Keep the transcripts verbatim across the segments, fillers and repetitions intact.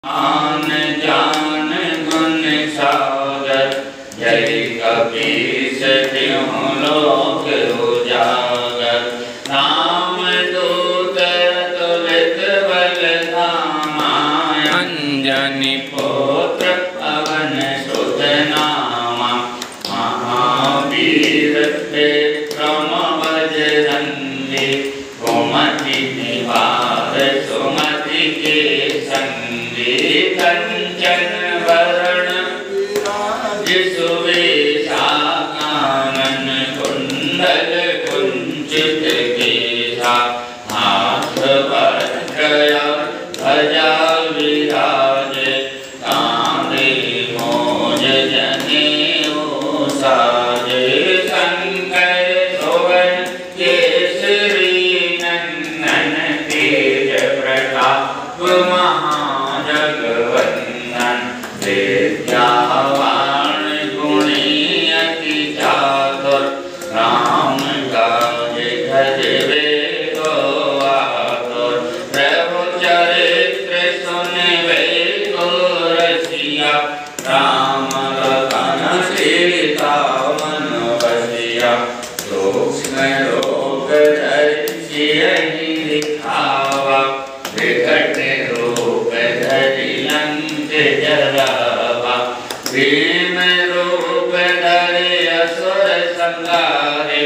आन जान गुण सागर जय कपीस त्यों लोक उजागर। राम दूत तुलित बल धामा अंजनी पुत्र पवन सुत नामा। महावीर विक्रम बजरंगी कुमति निवार सुमति के संगी। कंचन वरण विराज सुवेशा कानन कुंडल कुंचित केसा। हाथ वज्र ध्वजा विराजे कांधे मोज जनेऊ साजे। शंकर सुवन केसरी नंदन तेज प्रताप महाजगवंदन। विद्यावान गुणी अति चातुर राम काज धजवे को आतुर। प्रभु चरित्र सुनवे को रसिया राम लखन सीता मन बसिया। सूक्ष्म रूप धरि सियहि दिखावा विकट रूप धरि लंक जरावा। भीम रूप धरि असुर संहारे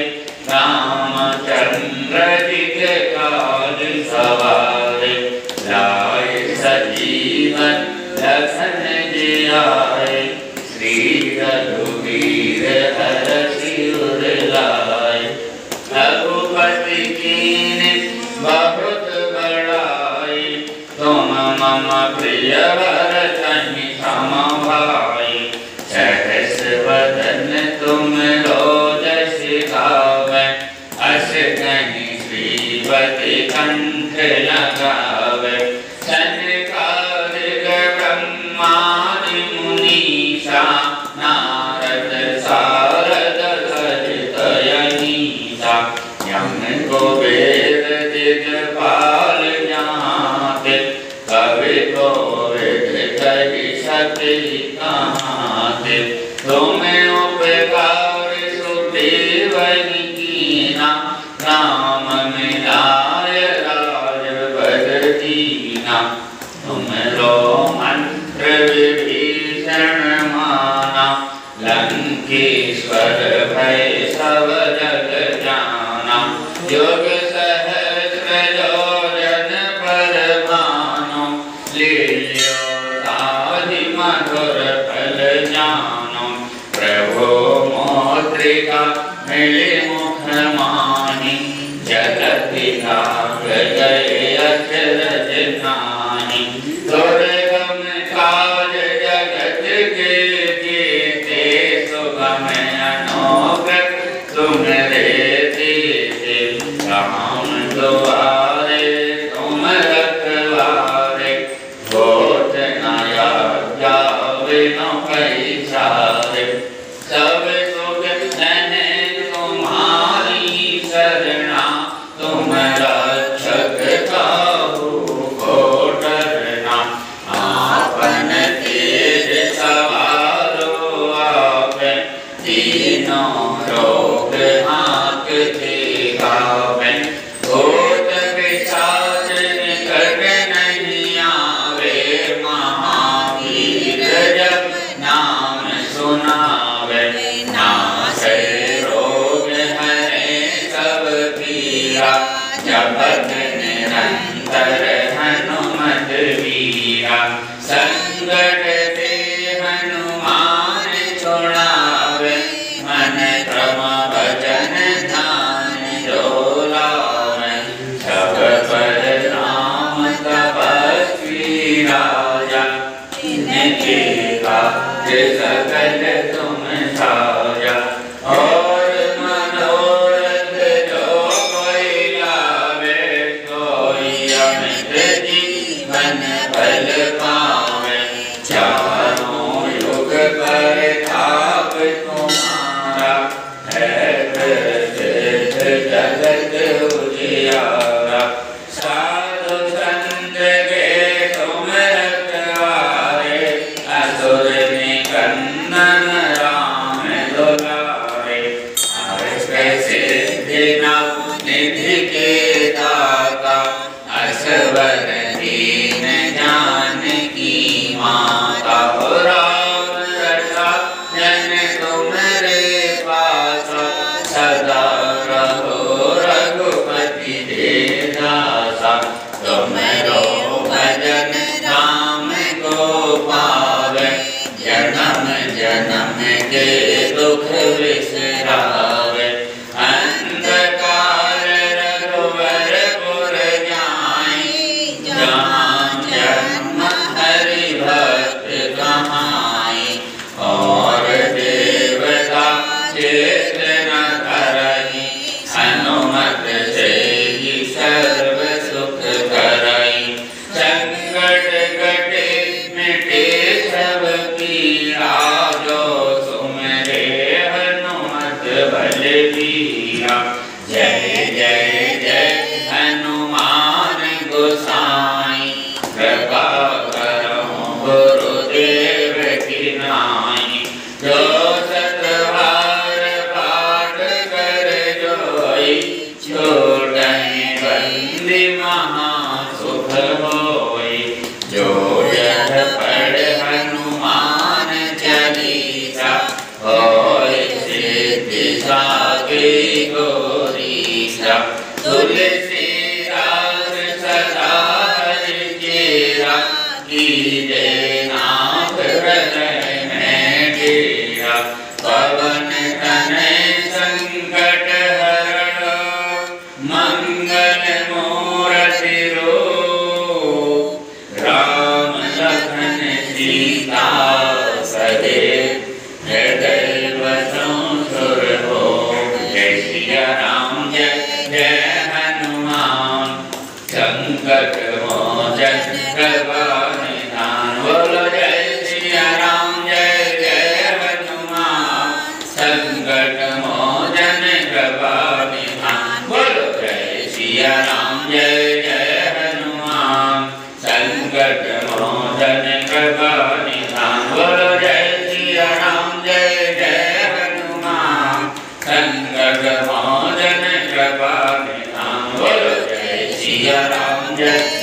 रामचंद्र जी के काज सवारे। लाए सजीवन लखन जी आए श्री रघुवीर हरषि उर लाए। रघुपति कीन्हि बहुत बड़ाई तुम मम प्रिय भरतहि सम भाई। सहस वदन तुम रोजस गावै अस कहि श्रीपति कंठ लगावै। सनकादिक ब्रह्मादि मुनीसा नारद सारद सहित अहीसा। यम कुबेर दिगपाल जाते कवि कोविद कहि सके कहाते। तुम उपकार सुग्रीवहि कीना राम मिलाय राजपद दीना। तुमरो मंत्र विभीषण माना लंकेश्वर भय सब जग जाना। युग सहस्र योजन पर भानु लील्यो ताहि मधुर फल जानु। प्रभु मौद्रिका मिले मुख माहि जगति लाग गए अचरज नाहि। दुर्गम काज जगत के जेते सुगम अनुग्रह तुम्हरे तेते। राम दुआरे तुम रखवारे होत न आज्ञा बिनु पैसारे। सब सुख सने तुम्हारी शरणा तुम रक्षक काहू को डरना। आपन तेज सवारो आपे तीनों लोक हाँकते गावे। भूत पिशाच निकट नहीं आवे महावीर जब नाम सुनावे। नासै रोग हरे सब पीरा जपत निरंतर हनुमत वीरा। संकट ते हनुमान छुड़ावे मन क्रम भजन ध्यान जो लावे। सब पर राम तपस्वी राजा इनके काज सकल तुम साजा। और मनोरथ जो कोई लावे सोई अमित जीवन फल पावे। चारों युग पर थाप तुम्हारा है प्रसिद्ध जगत उजियारा। साधु संत के तुम रखवा कीजे नाथ हृदय में डेरा। पवन तनय संकट हरणो मंगल मूर्ति रूप। राम लखन सीता सहित हृदय बसों सुर हो। जय सिया राम जय जय हनुमान संकट मोचन कृपा निधान। बोलो जय सिया राम जय जय हनुमान संकट मोचन कृपा निधान। बोलो जय सिया राम जय जय हनुमान संकट मोचन कृपा निधान। बोलो जय सिया राम जय जय हनुमान संकट मोचन कृपा निधान। बोलो जय सिया राम जय